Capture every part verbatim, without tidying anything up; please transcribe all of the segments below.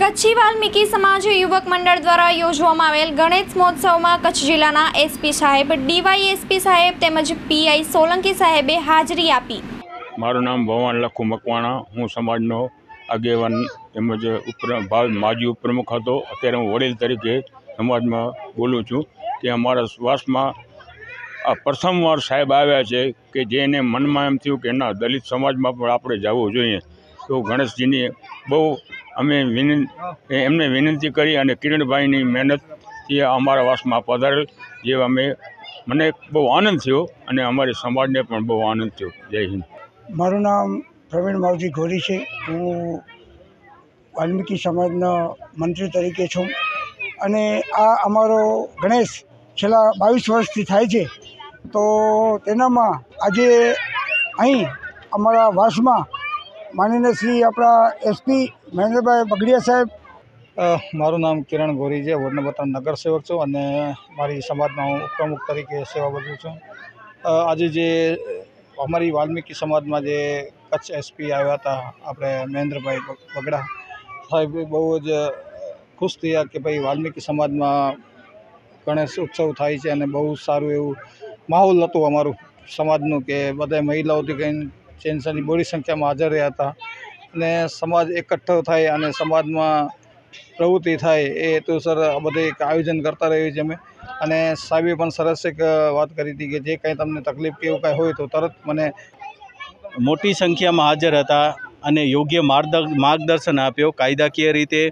કચ્છી વાલ્મીકી સમાજ યુવક મંડળ દ્વારા યોજવામાં આવેલ ગણેશ મહોત્સવમાં કચ્છ જિલ્લાના એસપી સાહેબ, ડીવાયએસપી સાહેબ તેમજ પીઆઈ સોલંકી સાહેબે હાજરી આપી। મારું નામ ભવાન લખુ મકવાણા, હું સમાજનો આગેવાન તેમજ ઉપર ભાવ માજી ઉપપ્રમુખ હતો। અત્યારે હું વડીલ તરીકે સમાજમાં બોલું છું કે અમારા શ્વાસમાં આ પ્રથમવાર સાહેબ આવ્યા છે કે જેને મનમાં એમ થયું કે ના, દલિત સમાજમાં પણ આપણે જવું જોઈએ। તો ગણેશજીની બહુ અમે વિનંતી એમને વિનંતી કરી અને કિરણભાઈની મહેનતથી અમારા વાસમાં પધારેલ, જે અમે મને બહુ આનંદ થયો અને અમારી સમાજને પણ બહુ આનંદ થયો। જય હિન્દ। મારું નામ પ્રવીણ માવજી ગોરી છે। હું વાલ્મીકી સમાજના મંત્રી તરીકે છું અને આ અમારો ગણેશ છેલ્લા બાવીસ વર્ષથી થાય છે। તો તેનામાં આજે અહીં અમારા વાસમાં માનનીય શ્રી આપણા એસપી મહેન્દ્રભાઈ બગડિયા સાહેબ। મારું નામ કિરણ ગોરી છે, વોર્ડ નંબર ત્રણ નગર સેવક છું અને મારી સમાજના હું પ્રમુખ તરીકે સેવા બજાવું છું। આજે જે અમારી વાલ્મીકી સમાજમાં જે કચ્છ એસપી આવ્યા હતા આપણે મહેન્દ્રભાઈ બગડા સાહેબ, બહુ જ ખુશ થયા કે ભાઈ વાલ્મીકી સમાજમાં ગણેશ ઉત્સવ થાય છે અને બહુ સારું એવું માહોલ હતું અમારું સમાજનું કે બધા મહિલાઓથી કંઈ ચેન્સની બોડી સંખ્યામાં હાજર રહ્યા હતા અને સમાજ એકઠો થાય અને સમાજમાં પ્રવૃત્તિ થાય એ હેતુસર બધે એક આયોજન કરતા રહ્યું છે અમે। અને સાહેબે પણ સરસ એક વાત કરી હતી કે જે કંઈ તમને તકલીફ કે એવું કાંઈ હોય તો તરત મને મોટી સંખ્યામાં હાજર હતા અને યોગ્ય માર્ગદર્શન આપ્યો કાયદાકીય રીતે।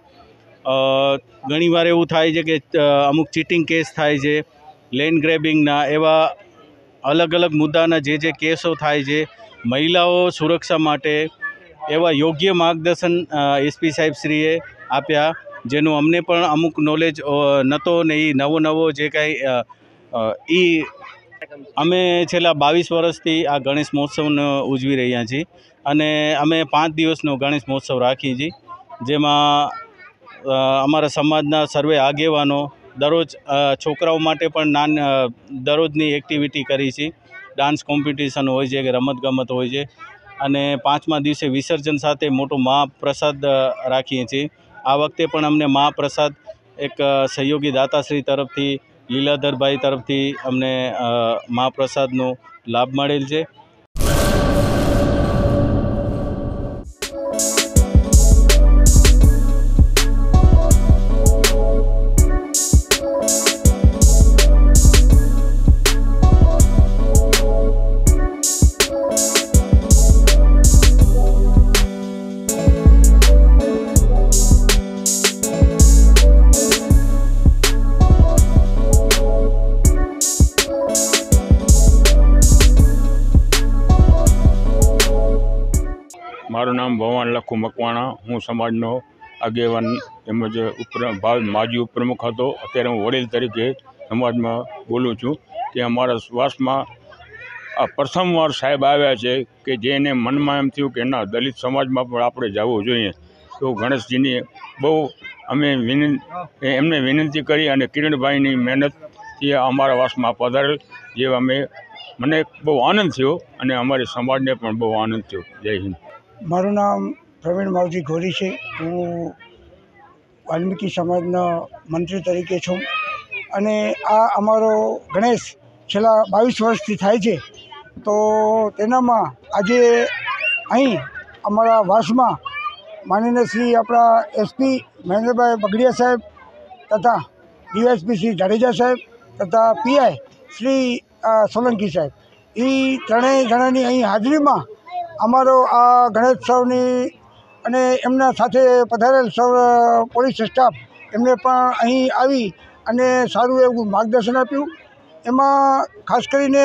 ઘણીવાર એવું થાય છે કે અમુક ચીટિંગ કેસ થાય છે, લેન્ડ ગ્રેબિંગના, એવા અલગ અલગ મુદ્દાના જે જે કેસો થાય છે, મહિલાઓ સુરક્ષા માટે એવા યોગ્ય માર્ગદર્શન એસપી સાહેબશ્રીએ આપ્યા, જેનું અમને પણ અમુક નોલેજ નહોતો ને એ નવો નવો જે કાંઈ એ અમે છેલ્લા બાવીસ વર્ષથી આ ગણેશ મહોત્સવને ઉજવી રહ્યા છીએ અને અમે પાંચ દિવસનો ગણેશ મહોત્સવ રાખીએ છીએ, જેમાં અમારા સમાજના સર્વે આગેવાનો દરરોજ છોકરાઓ માટે પણ નાન દરરોજની એક્ટિવિટી કરી છે। ડાન્સ કોમ્પિટિશન હોય છે કે રમતગમત હોય છે અને પાંચમા દિવસે વિસર્જન સાથે મોટો મહાપ્રસાદ રાખીએ છીએ। આ વખતે પણ અમને મહાપ્રસાદ એક સહયોગી દાતાશ્રી તરફથી, લીલાધરભાઈ તરફથી અમને મહાપ્રસાદનો લાભ મળેલ છે। મારું નામ ભવાન લખુ મકવાણા, હું સમાજનો આગેવાન તેમજ ઉપર ભાવ માજી ઉપપ્રમુખ હતો। અત્યારે હું વડીલ તરીકે સમાજમાં બોલું છું કે અમારા શ્વાસમાં આ પ્રથમવાર સાહેબ આવ્યા છે કે જેને મનમાં એમ થયું કે ના, દલિત સમાજમાં પણ આપણે જવું જોઈએ। તો ગણેશજીની બહુ અમે વિનંતી એમને વિનંતી કરી અને કિરણભાઈની મહેનતથી અમારા વાસમાં પધારેલ, જે અમે મને બહુ આનંદ થયો અને અમારી સમાજને પણ બહુ આનંદ થયો। જય હિન્દ। મારું નામ પ્રવીણ માવજી ગોરી છે। હું વાલ્મીકી સમાજના મંત્રી તરીકે છું અને આ અમારો ગણેશ છેલ્લા બાવીસ વર્ષથી થાય છે। તો તેનામાં આજે અહીં અમારા વાસમાં માનનીય શ્રી આપણા એસપી મહેન્દ્રભાઈ બગડિયા સાહેબ તથા ડીવાયએસપી શ્રી જાડેજા સાહેબ તથા પીઆઈ શ્રી સોલંકી સાહેબ, એ ત્રણેય જણાની અહીં હાજરીમાં અમારો આ ગણેશોત્સવની અને એમના સાથે પધારેલ સૌ પોલીસ સ્ટાફ એમને પણ અહીં આવી અને સારું એવું માર્ગદર્શન આપ્યું। એમાં ખાસ કરીને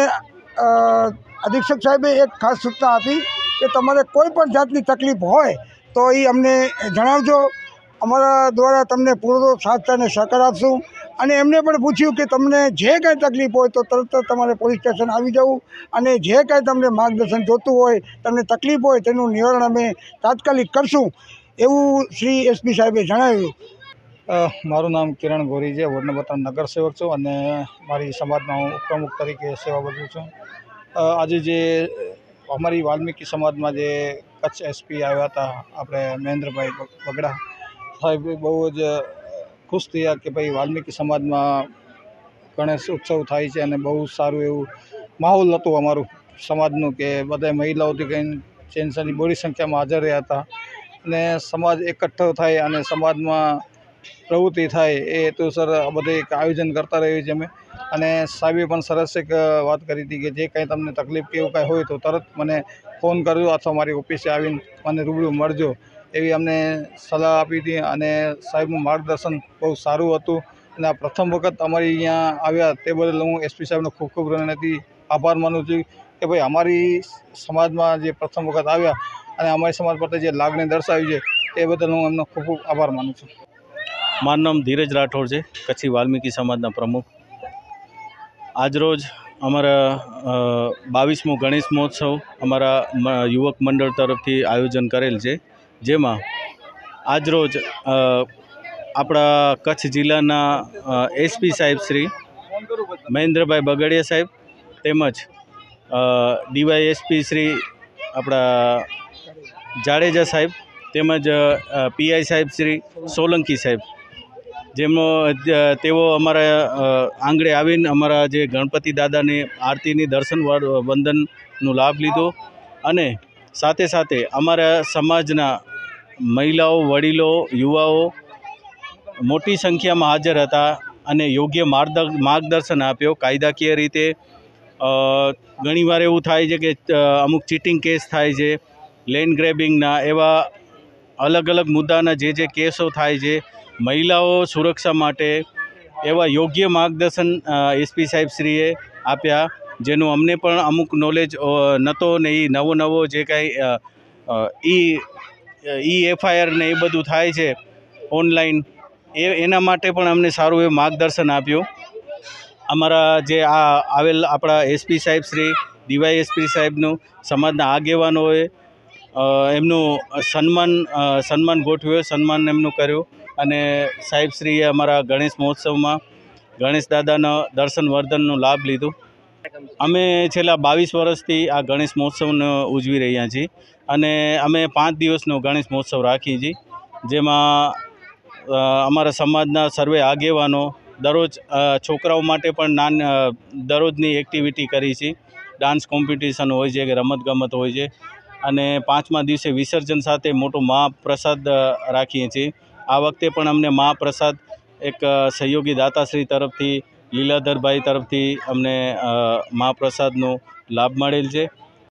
અધિક્ષક સાહેબે એક ખાસ સૂચના આપી કે તમારે કોઈ પણ જાતની તકલીફ હોય તો એ અમને જણાવજો, અમારા દ્વારા તમને પૂરો સાથ અને સહકાર આપશું। અને એમને પણ પૂછ્યું કે તમને જે કાંઈ તકલીફ હોય તો તરત તમારે પોલીસ સ્ટેશન આવી જવું અને જે કાંઈ તમને માર્ગદર્શન જોતું હોય, તમને તકલીફ હોય તેનું નિવારણ અમે તાત્કાલિક કરશું, એવું શ્રી એસપી સાહેબે જણાવ્યું। મારું નામ કિરણ ગોરી છે, વોર્ડ નંબર ત્રણ નગર સેવક છું અને મારી સમાજના હું પ્રમુખ તરીકે સેવા બજાવું છું। આજે જે અમારી વાલ્મીકી સમાજમાં જે કચ્છ એસપી આવ્યા હતા આપણે મહેન્દ્રભાઈ બગડા સાહેબ બહુ જ ખુશ થયા કે ભાઈ વાલ્મીકી સમાજમાં ગણેશ ઉત્સવ થાય છે અને બહુ સારું એવું માહોલ હતું અમારું સમાજનું કે બધા મહિલાઓથી કંઈ ચેન્સની બહોળી સંખ્યામાં હાજર રહ્યા હતા અને સમાજ એકઠો થાય અને સમાજમાં પ્રવૃત્તિ થાય એ હેતુસર બધે એક આયોજન કરતા રહીએ છીએ અમે અને સાહેબે પણ સરસ એક વાત કરી હતી કે જે કંઈ તમને તકલીફ કે એવું કાંઈ હોય તો તરત મને ફોન કરજો અથવા મારી ઓફિસે આવીને મને રૂબરૂ મળજો એવી અમને સલાહ આપી હતી અને સાહેબનું માર્ગદર્શન બહુ સારું હતું અને આ પ્રથમ વખત અમારી અહીંયા આવ્યા તે બદલ હું એસપી સાહેબનો ખૂબ ખૂબ હૃદયથી આભાર માનું છું કે ભાઈ અમારી સમાજમાં જે પ્રથમ વખત આવ્યા અને અમારી સમાજ પ્રત્યે જે લાગણી દર્શાવી છે એ બદલ હું એમનો ખૂબ ખૂબ આભાર માનું છું. મારું નામ ધીરજ રાઠોડ છે, કચ્છી વાલ્મીકી સમાજના પ્રમુખ. આજરોજ અમારા બાવીસમો ગણેશ મહોત્સવ અમારા યુવક મંડળ તરફથી આયોજન કરેલ છે, જેમાં આજરોજ આપણા કચ્છ જિલ્લાના એસપી સાહેબ શ્રી મહેન્દ્રભાઈ બગડિયા સાહેબ તેમજ ડીવાયએસપી શ્રી આપણા જાડેજા સાહેબ તેમજ પીઆઈ સાહેબ શ્રી સોલંકી સાહેબ, જેમનો તેઓ અમારા આંગણે આવીને અમારા જે ગણપતિ દાદાની આરતીની દર્શન વંદનનો લાભ લીધો અને સાથે સાથે અમારા સમાજના મહિલાઓ, વડીલો, યુવાઓ મોટી સંખ્યામાં હાજર હતા અને યોગ્ય માર્ગદર્શન આપ્યો. કાયદાકીય રીતે ઘણીવાર એવું થાય છે કે અમુક ચીટિંગ કેસ થાય છે, લેન્ડ ગ્રેબિંગના, એવા અલગ અલગ મુદ્દાના જે જે કેસો થાય છે, મહિલાઓ સુરક્ષા માટે એવા યોગ્ય માર્ગદર્શન એસપી સાહેબશ્રીએ આપ્યા, જેનું અમને પણ અમુક નોલેજ નહોતો ને એ નવો નવો જે કાંઈ ઈ ઈ એફઆઈઆર ને એ બધું થાય છે ઓનલાઈન, એ એના માટે પણ અમને સારું એવું માર્ગદર્શન આપ્યું. અમારા જે આ આવેલ આપણા એસપી સાહેબ શ્રી ડીવાયએસપી સાહેબનું સમાજના આગેવાનોએ એમનું સન્માન સન્માન ગોઠવ્યો, સન્માન એમનું કર્યું અને સાહેબશ્રીએ અમારા ગણેશ મહોત્સવમાં ગણેશ દાદાના દર્શન વર્ધનનો લાભ લીધો. અમે છેલ્લા બાવીસ વર્ષથી આ ગણેશ મહોત્સવને ઉજવી રહ્યા છીએ અને અમે પાંચ દિવસનો ગણેશ મહોત્સવ રાખીએ છીએ, જેમાં અમારા સમાજના સર્વે આગેવાનો દરરોજ છોકરાઓ માટે પણ નાન દરરોજની એક્ટિવિટી કરી છે. ડાન્સ કોમ્પિટિશન હોય છે કે રમતગમત હોય છે અને પાંચમા દિવસે વિસર્જન સાથે મોટો મહાપ્રસાદ રાખીએ છીએ. આ વખતે પણ અમને મહાપ્રસાદ એક સહયોગી દાતાશ્રી તરફથી લીલાધરભાઈ તરફથી અમને મહાપ્રસાદનો લાભ મળેલ છે.